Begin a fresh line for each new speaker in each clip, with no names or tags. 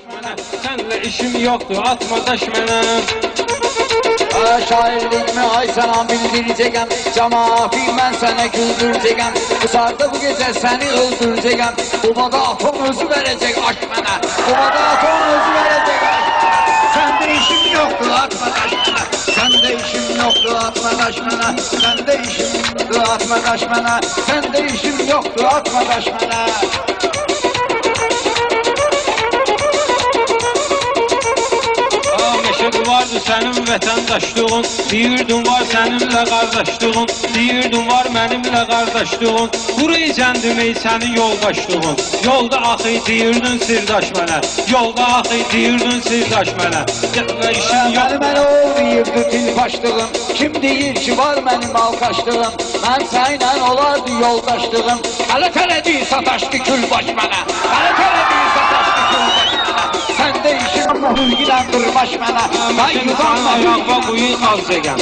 mənə, sənlə işim yoxdur, atma daş mənə.
Şairlikmi ay sana bildirəcəkəm, cəmaati mən sənə güldürəcəkəm. Qızardı bu gecə səni öldürəcəkəm. Qubada atom özü verəcək aş mənə, qubada atom özü verəcək aş mənə. Səndə işim yoxdur, atma daş mənə, səndə işim yoxdur, atma daş mənə, səndə işim yoxdur, atma daş mənə, səndə işim yoxdur, atma daş mənə.
Vardı sənin vətəndaşlığın, deyirdin var sənimlə qardaşlığın, deyirdin var mənimlə qardaşlığın, quruyacəndim ey sənin yoldaşlığın. Yolda axı deyirdin sirdaş mənə, yolda axı deyirdin sirdaş mənə. Sənlə işim yox.
Mənə ol deyirdi dilbaşlığım, kim deyir ki var mənim alqaşlığım, mən sənlə olardı yoldaşlığım. Hələ tələdir sataşdı külbaş mənə, hələ tələdir sataşdı külbaş mənə. Səndə işim hülgiləndirbaş mənə.
Sana ayaqva quyu qalacaqam.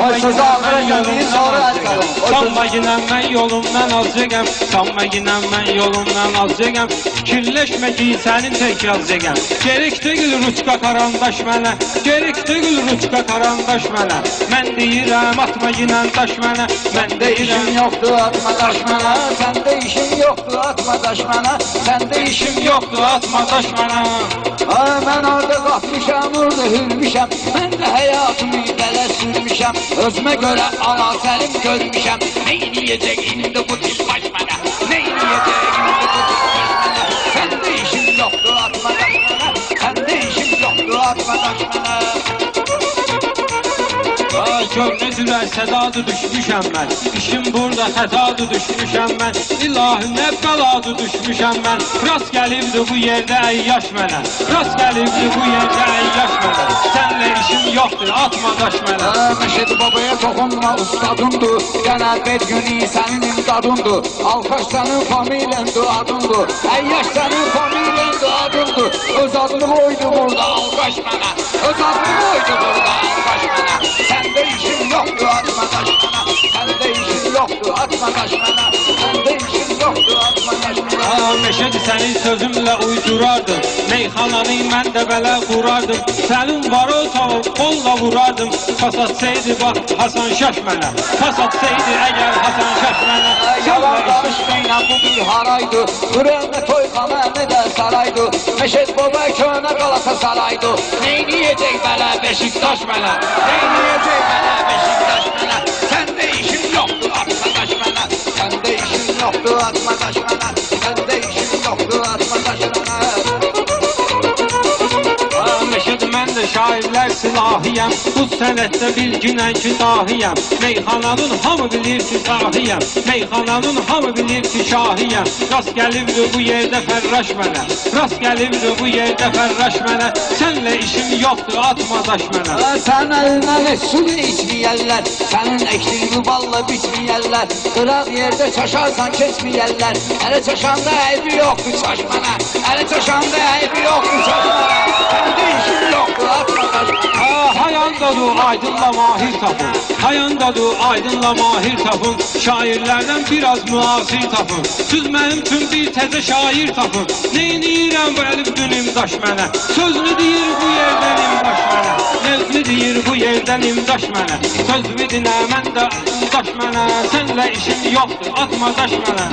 Sanma ginən mən yolumdan alacaqam, sanma ginən mən yolumdan alacaqam. Fikirləşmə ki sənin tək yazacaqam. Gerek deyil ruçka karandaş mənə, gerek deyil ruçka karandaş mənə. Mən deyirəm atma ginən daş mənə,
məndə işim yoxdur atma daş mənə, səndə işim yoxdur atma daş mənə, səndə işim yoxdur atma daş mənə. Mən orada qatmışam, orada hürmüşəm, mən də həyatımı belə sürmüşəm, özümə görə ana səlim görmüşəm. Neyləyəcək indi bu dilbaş mənə, neyləyəcək indi bu dilbaş mənə. Səndə işim yoxdur atma daş mənə, səndə işim yoxdur atma daş mənə.
Gör necələr sədadı düşmüşəm mən, işim burada xətadı düşmüşəm mən, ilahi nə bəladı düşmüşəm mən. Rast gəlibdi bu yerdə əyyaş mənə, rast gəlibdi bu yerdə əyyaş mənə. Sənlə işim yoxdur, atma daş mənə.
Məşəd babaya toxunma ustadındır, yenə bir günü sənin imdadındır. Alkaş sənin familiyandır, adındır, əyyaş sənin familiyandır, adındır. Öz adını qoydu burada alkaş mənə, öz adını qoydu burada alkaş mənə. Səndə işim yoxdur, atma daş mənə, səndə işim yoxdur, atma daş mənə, səndə işim yoxdur, atma daş mənə.
Məşəd səni sözümlə uydurardım, meyxananı mən də belə qurardım. Sənin var o tavuk qolla vurardım, pasatsaydı bax Hasan Şaş mənə, pasatsaydı əgər Hasan Şaş mənə.
Yalan danışmayla bu bir haraydı, Qürəmə toyxana nə də saraydı. Məşəd baba könə qalasa saraydı, neyniyəcək belə Beşiktaş mənə, neyniyəcək belə Beşiktaş mənə. Səndə işim yoxdur, atma daş mənə, səndə işim yoxdur, atma daş mənə, səndə işim yoxdur, atma daş mənə.
Məşəd mən də şairlər silahiyəm, bu sənətdə bilginən ki dahiyəm. Meyxananın hamı bilir ki sahiyəm, meyxananın hamı bilir ki şahiyəm. Rast gəlibdi bu yerdə fərraş mənə, rast gəlibdi bu yerdə fərraş mənə. Sənlə işim yoxdur, atma daş mənə.
Sən əlinə südü içməyərlər, sənin əkdiyini balla biçməyərlər. Qıraq yerdə çaşarsan keçməyərlər, ələ çaşanda əybi yoxdur çaş mənə, ələ çaşanda əybi yoxdur çaş mənə. Səndə işim yoxdur, atma daş mənə.
Hayandadır aydınla mahir tapın, hayandadır aydınla mahir tapın. Şairlərdən biraz müasir tapın, siz mənim üçün bir təzə şair tapın. Neyniyirəm bu əlif dünüm daş mənə, sözünü deyir bu yerdən imdaş mənə, sözünü deyir bu yerdən imdaş mənə. Sözümü dinə mən də daş mənə, sənlə işim yoxdur, atma daş mənə.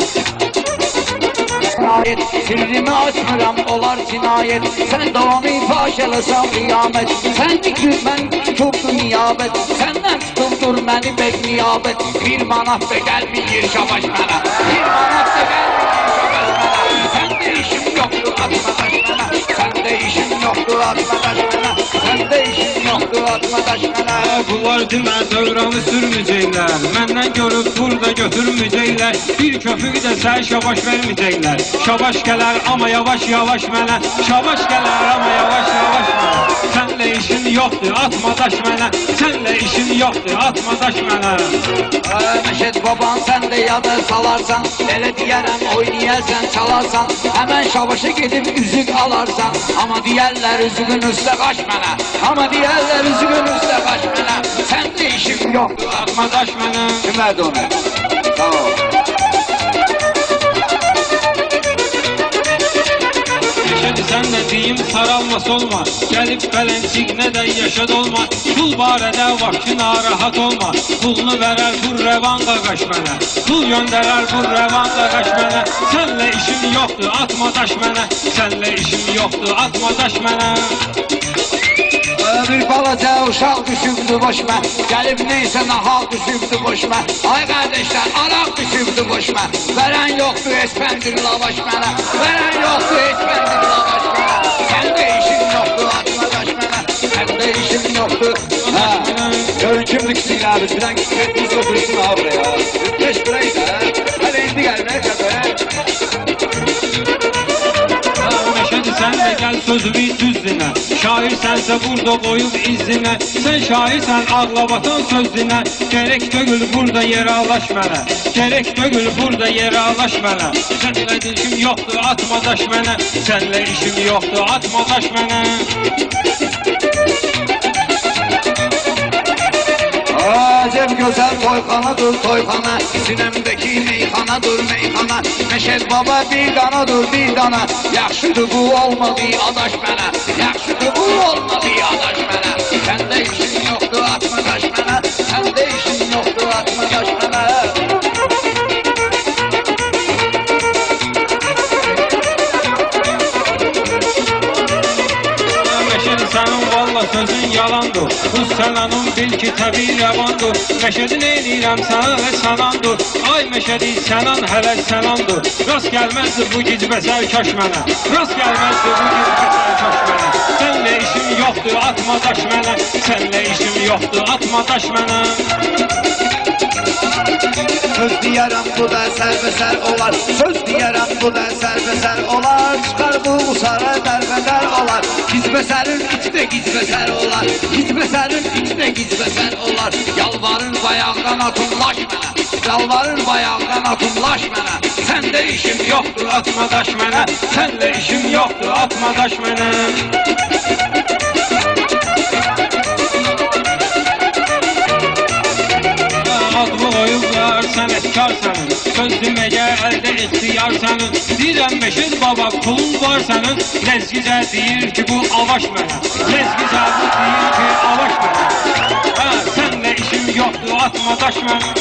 Sirrimi açmıram olar cinayet, sən davamı faş eləsən qiyamət. Sən ikir mən tutubdur niyabət, səndən tutubdur məni bək niyabət. Bir manat da gəlməyir şabaş mənə, bir manat da gəlməyir şabaş mənə. Səndə işim yoxdur, atma daş mənə, səndə işim yoxdur, atma daş mənə, səndə işim yoxdur, atma daş mənə.
Bunlar demə dövranı sürməyəcəklər, məndən görüb burada götürməyəcəklər. Bir köpük də sən şabaş verməyəcəklər. Şabaş gələr amma yavaş yavaş mənə, şabaş gələr amma yavaş yavaş mənə. Sənlə işin yoxdur, atma daş mənə, sənlə işin yoxdur, atma daş mənə.
Məşəd baban sən də yada salarsan, elə deyərəm oynayarsan, çalarsan, həmən şabaşa gedib üzük alarsan. Amma deyərlər üzüqün üstə qaş mənə, amma deyərlər üzüqün üstə qaş mənə. Səndə işim yoxdur,
atma daş mənə.
Kimədir onu? Sağ ol.
Məşədi sən də deyim saralmas olma, gəlib bələncik nə də yaşad olma, pul barədə var ki narahat olma, pulunu verər bu rəvan qaqaş mənə, pul göndərər bu rəvan qaqaş mənə, sənlə işim yoxdur atma daş mənə, sənlə işim yoxdur atma daş mənə.
Bir balaca uşaq düşübdü boşma, gəlib neysə nahal düşübdü boşma. Ay qardeşlər, araq düşübdü boşma, verən yoxdur heç pəndir lavaş mənə, verən yoxdur heç pəndir lavaş mənə. Səndə işin yoxdur atma daş mənə, səndə işin yoxdur. Görün kimlik istəyir abi, bilən getmiş götürsün abi buraya. Beş burayı da, hələ indi gəlmək qədər.
Məşədi sən də gəl sözümü düz dinə, şair sənsə burada qoyub izinə, sən şairsən ağlabatan söz dinə, gerek dögül burada yeralaş mənə, gerek dögül burada yeralaş mənə, sənlə işim yoxdur atma daş mənə, sənlə işim yoxdur atma daş mənə.
Acem güzel toyxanadır toyxana, sinəmdəki meyxanadır meyxana, Məşəd baba bir danadır bir dana, yaxşıdır bu olmadı adaş mənə, yaxşıdır bu olmadı adaş mənə, səndə işin yoxdur atma daş mənə, səndə işin yoxdur atma daş mənə.
Sənin valla sözün yalandır, bu sənanın bil ki təbii rəvandır, Məşədi neynirəm sənə və sənandır, ay Məşədi sənan hələ sənandır, rast gəlməzdir bu gizbəsər kaş mənə, rast gəlməzdir bu gizbəsər kaş mənə, sənlə işim yoxdur atma daş mənə, sənlə işim yoxdur atma daş mənə.
Söz deyərəm bu da sərbəsər olar, söz deyərəm bu da sərbəsər olar, çıxar bu usara dərbədər olar, gizbəsərin içdə gizbəsər olar, gizbəsərin içdə gizbəsər olar, yalvarır bayaqdan atımlaş mənə, yalvarır bayaqdan atımlaş mənə, səndə işim yoxdur atma daş mənə,
Sənlə işim yoxdur atma daş mənə. Adımı qoyublar sənətkar sənin, söz deməyə əldə ixtiyar sənin, deyirəm Məşəd baba pulun var sənin, Ləzgizə deyir ki bu avaş mənə, Ləzgizə bu deyir ki avaş mənə, sənlə işim yoxdur atma daş mənə.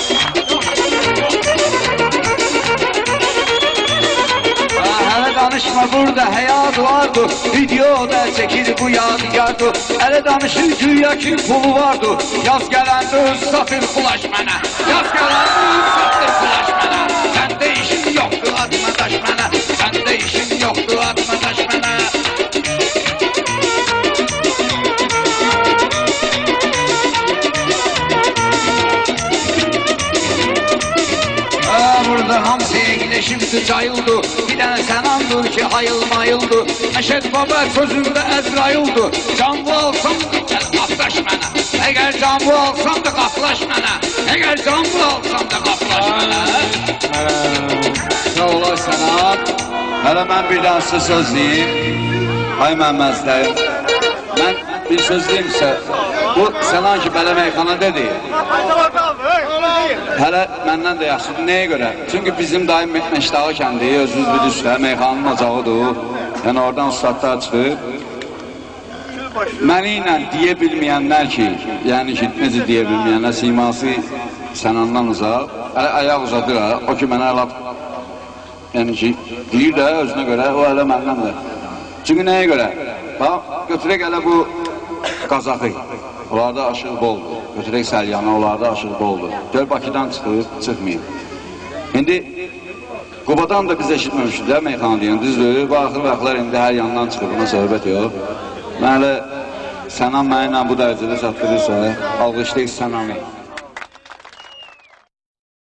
Hələ danışma burada həyat vardır, videoda çəkir bu yadigardır, hələ danışır güya ki pulu vardır, yaz gələndə öz satır flaş mənə, yaz gələndə öz satır flaş mənə, səndə işin yoxdur atma daş mənə, səndə işin yoxdur atma daş mənə. Burada hamısı eğileşimdir, cayıldı, bir dənə sənandır ki hayılmayıldı, Məşəd baba sözündə Əzraildir, can bu alsam da qatlaş mənə, əgər can bu alsam da qatlaş mənə, əgər can bu alsam da qatlaş mənə. Sağ olar sənat, hələ mən bir dənə sizə söz deyim, ay Məmməzdəyim, mən bir söz deyimsə, bu sənan ki belə meyxanada deyil. Hələ məndən də yaxşıdır, nəyə görə? Çünki bizim daim Məşdağı kəndi, özünüz bilirsiniz, meyxanın ocağıdır, yəni oradan ustadlar çıxır. Məni ilə deyə bilməyənlər ki, yəni ki, necə deyə bilməyənlər, siması sənandan uzaq, hələ ayaq uzadır, o ki mənə laf, yəni ki, deyir də özünə görə, o hələ məndən də. Çünki nəyə görə? Bax, götürək hələ bu Qazaxı, onlarda aşıq boldur. Götürək Səlyanı, onlarda aşıq boldur. Gör, Bakıdan çıxır, çıxmayın. İndi, Qubadan da biz eşitməmişik də, meyxana deyən, düzdür. Bu axır vaxtlar indi hər yandan çıxır, buna söhbət yox. Mən hələ Sənan mənimlə bu dərəcədə çatdırırsa, alqışlayıq Sənanı.